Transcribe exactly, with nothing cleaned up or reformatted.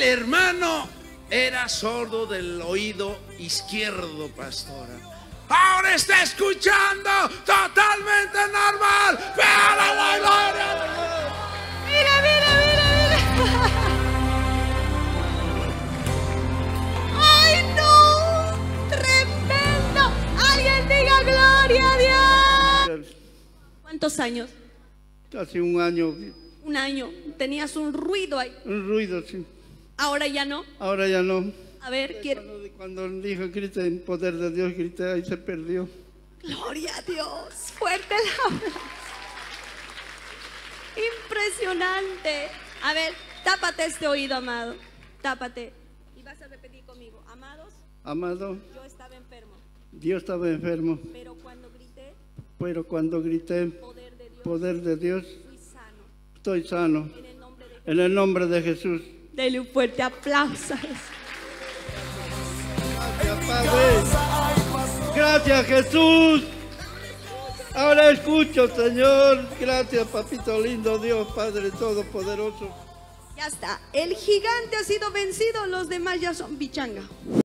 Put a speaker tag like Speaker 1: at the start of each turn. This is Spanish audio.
Speaker 1: hermano era sordo del oído izquierdo, pastora. Ahora está escuchando totalmente normal. ¡Pero la gloria!
Speaker 2: Mira, mira, mira, mira. ¡Ay, no! ¡Tremendo! ¡Alguien diga gloria a Dios! ¿Cuántos años?
Speaker 3: Casi un año.
Speaker 2: Un año. Tenías un ruido ahí.
Speaker 3: Un ruido, sí.
Speaker 2: Ahora ya no.
Speaker 3: Ahora ya no.
Speaker 2: A ver, quiero.
Speaker 3: Cuando, cuando dijo grité en poder de Dios, grité, ahí se perdió.
Speaker 2: Gloria a Dios. Fuerte el aplauso. Impresionante. A ver, tápate este oído, amado. Tápate. Y vas a repetir conmigo. Amados,
Speaker 3: Amado,
Speaker 2: yo estaba enfermo.
Speaker 3: Dios estaba enfermo,
Speaker 2: Pero cuando grité,
Speaker 3: pero cuando grité
Speaker 2: poder de Dios,
Speaker 3: poder de Dios,
Speaker 2: fui sano.
Speaker 3: estoy sano.
Speaker 2: En el nombre de Jesús.
Speaker 3: En el nombre de Jesús.
Speaker 2: Dele un fuerte aplauso.
Speaker 3: Gracias, Padre. Gracias, Jesús. Ahora escucho, Señor. Gracias, papito lindo, Dios Padre Todopoderoso.
Speaker 2: Ya está. El gigante ha sido vencido, los demás ya son bichanga.